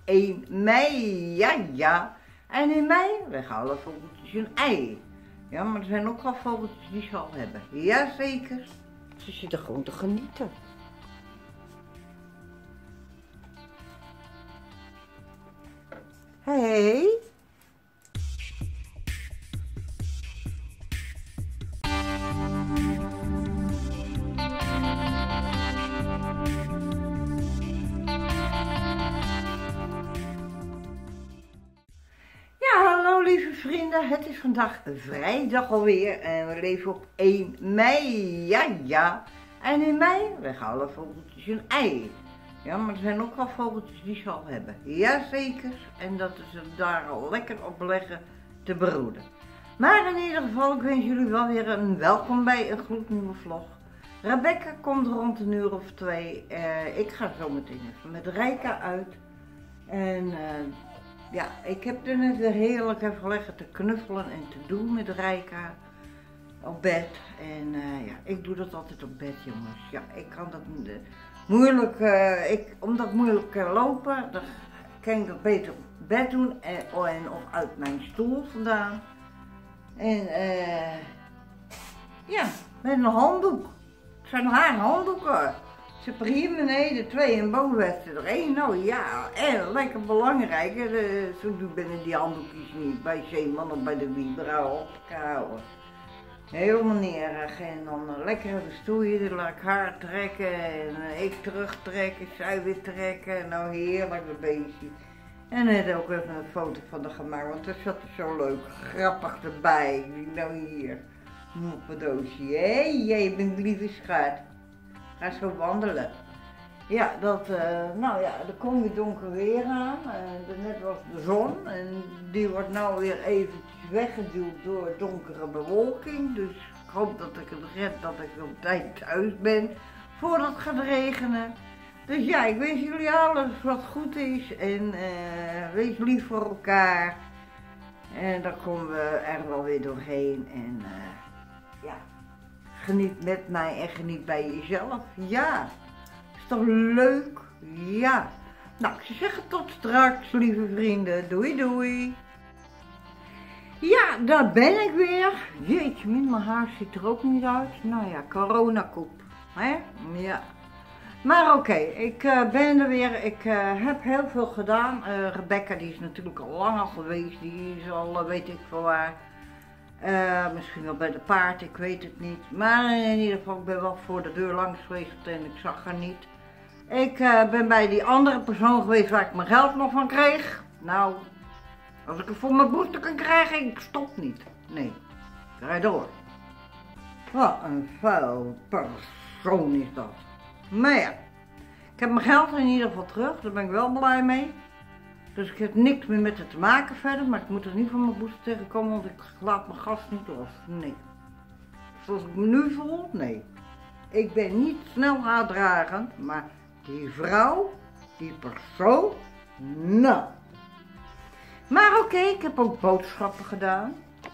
1 mei. Ja, ja. En in mei leggen alle vogeltjes een ei. Ja, maar er zijn ook al vogeltjes die ze al hebben. Jazeker. Ze zitten gewoon te genieten. Hey. Hallo lieve vrienden, het is vandaag vrijdag alweer en we leven op 1 mei. Ja, ja. En in mei leggen alle vogeltjes een ei. Ja, maar er zijn ook al vogeltjes die ze al hebben. Jazeker. En dat ze daar al lekker op leggen te broeden. Maar in ieder geval, ik wens jullie wel weer een welkom bij een gloednieuwe vlog. Rebecca komt rond een uur of 2. Ik ga zo meteen even met Rijka uit. En ja, ik heb er net weer heerlijk even liggen te knuffelen en te doen met Rijka op bed. En ja, ik doe dat altijd op bed, jongens. Ja, ik kan dat moeilijk, omdat ik moeilijk lopen, dan kan ik dat beter op bed doen en of uit mijn stoel vandaan. En ja, met een handdoek. Het zijn haar handdoeken. Ze hebben hier beneden 2 en boven er 1. Nou ja, en lekker belangrijk. Zo binnen die handdoekjes niet bij Zeeman of bij de Wieber op houden. Helemaal niet erg. En dan lekker even stoeien, laat ik haar trekken en ik terugtrekken, zij weer trekken. Nou heerlijk dat beestje. En net ook even een foto van haar gemaakt, want dat zat er zo leuk, grappig erbij. Nou hier, moppendoosje. Hé, jij bent lieve schat. Ga zo wandelen. Ja, nou ja, er komt weer donker weer aan. Net was de zon en die wordt nou weer eventjes weggeduwd door donkere bewolking. Dus ik hoop dat ik het red dat ik op tijd thuis ben voordat het gaat regenen. Dus ja, ik wens jullie alles wat goed is en wees lief voor elkaar. En dan komen we er wel weer doorheen en ja. Geniet met mij en geniet bij jezelf. Ja, is toch leuk? Ja. Nou, ik zou zeggen tot straks, lieve vrienden. Doei, doei. Ja, daar ben ik weer. Jeetje, mijn haar ziet er ook niet uit. Nou ja, coronakoep. Hè? Ja. Maar oké, ik ben er weer. Ik heb heel veel gedaan. Rebecca, die is natuurlijk al lang al geweest. Die is al, weet ik veel waar. Misschien wel bij de paard, ik weet het niet. Maar in ieder geval, ik ben wel voor de deur langs geweest en ik zag haar niet. Ik ben bij die andere persoon geweest waar ik mijn geld nog van kreeg. Nou, als ik het voor mijn boete kan krijgen, ik stop niet. Nee, ik rijd door. Wat een vuil persoon is dat. Maar ja, ik heb mijn geld in ieder geval terug, daar ben ik wel blij mee. Dus ik heb niks meer met het te maken verder, maar ik moet er niet van mijn boete tegenkomen, want ik laat mijn gas niet los. Nee. Zoals ik me nu voel, nee. Ik ben niet snel haatdragend, maar die vrouw, die persoon, nou. Maar oké, ik heb ook boodschappen gedaan.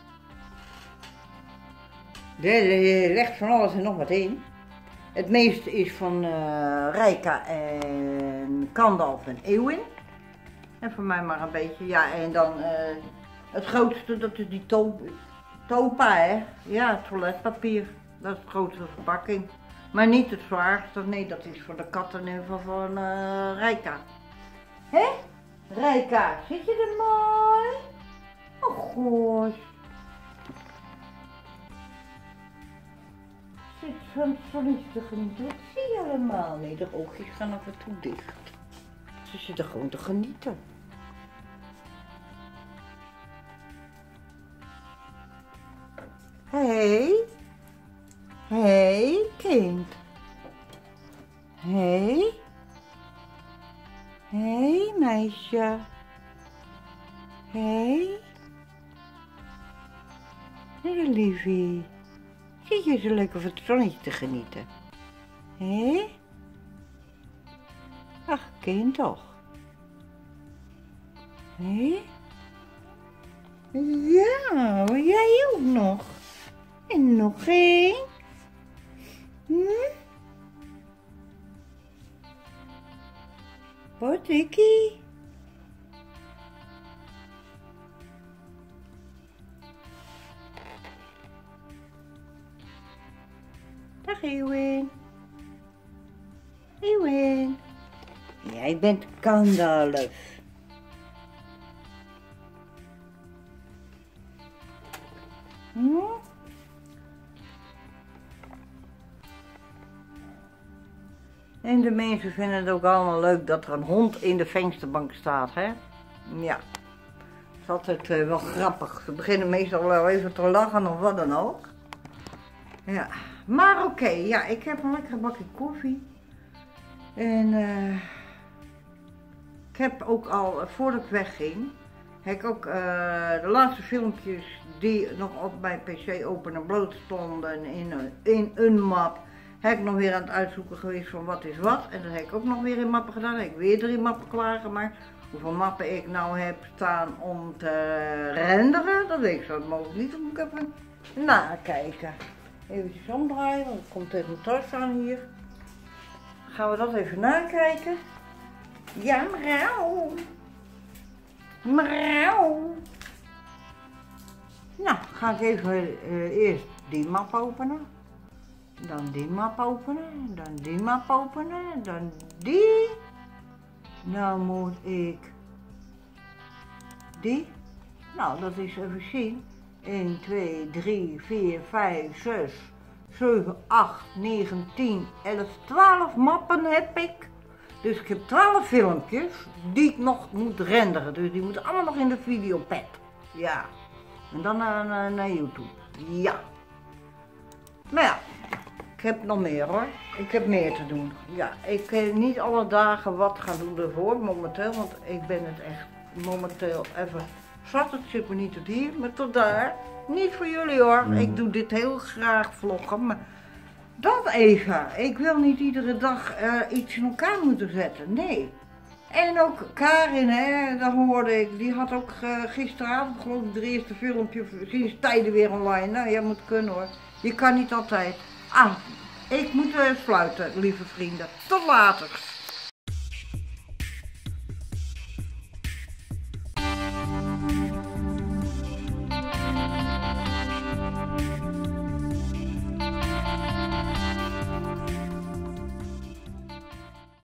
Er legt van alles en nog wat in. Het meeste is van Rijka en Kandalf en Eeuwin. En voor mij maar een beetje, ja, en dan het grootste, dat is die topa, hè. Ja, toiletpapier, dat is de grootste verpakking. Maar niet het zwaarste, nee, dat is voor de katten en van Rijka. Hé, Rijka, zit je er mooi? Oh, gosh. Zit van zonnetje te genieten, dat zie je helemaal niet. De oogjes gaan af en toe dicht. Ze zitten gewoon te genieten. Hey. Hey, kind. Hey. Hey, meisje. Hey. Hey, liefie. Zit je zo lekker van het zonnetje te genieten? Hé? Ach, kind toch. Hé? Ja, jij ook nog. En nog één. Pottekkie. Dag Eeuwin. Eeuwin. Jij bent Gandalf. En de mensen vinden het ook allemaal leuk dat er een hond in de vensterbank staat, hè? Ja. Dat is altijd wel grappig. Ze beginnen meestal wel even te lachen of wat dan ook. Ja. Maar oké, ja, ik heb een lekkere bakje koffie. En ik heb ook al, voordat ik wegging, heb ik ook de laatste filmpjes die nog op mijn pc open en bloot stonden in een map, heb ik nog weer aan het uitzoeken geweest van wat is wat. En dat heb ik ook nog weer in mappen gedaan. Heb ik weer 3 mappen klaargemaakt. Hoeveel mappen ik nou heb staan om te renderen, dat weet ik zo mogelijk niet. Dan moet ik even nakijken. Even omdraaien, want het komt tegen mijn tas aan hier. Gaan we dat even nakijken. Ja, mevrouw. Mevrouw. Nou, ga ik even eerst die map openen. Dan die map openen. Dan die map openen. Dan die. Nou moet ik die. Nou, dat is even zien. 1, 2, 3, 4, 5, 6, 7, 8, 9, 10, 11, 12 mappen heb ik. Dus ik heb 12 filmpjes die ik nog moet renderen. Dus die moeten allemaal nog in de videopad. Ja. En dan naar YouTube. Ja. Maar ja, ik heb nog meer hoor. Ik heb meer te doen. Ja, ik kan niet alle dagen wat gaan doen ervoor momenteel. Want ik ben het echt momenteel even zat. Het zit me niet tot hier, maar tot daar. Niet voor jullie hoor. Ik doe dit heel graag vloggen. Maar dat even. Ik wil niet iedere dag iets in elkaar moeten zetten. Nee. En ook Karin, hè, daar hoorde ik, die had ook gisteravond geloof ik de eerste filmpje, sinds tijden weer online. Nou, jij moet kunnen hoor. Je kan niet altijd. Ah, ik moet sluiten, lieve vrienden. Tot later.